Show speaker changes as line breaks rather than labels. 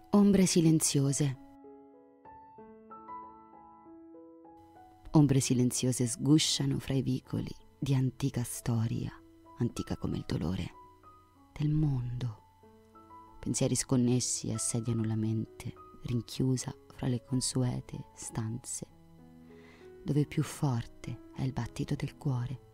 Ombre silenziose. Ombre silenziose sgusciano fra i vicoli di antica storia, antica come il dolore del mondo. Pensieri sconnessi assediano la mente, rinchiusa fra le consuete stanze, dove più forte è il battito del cuore.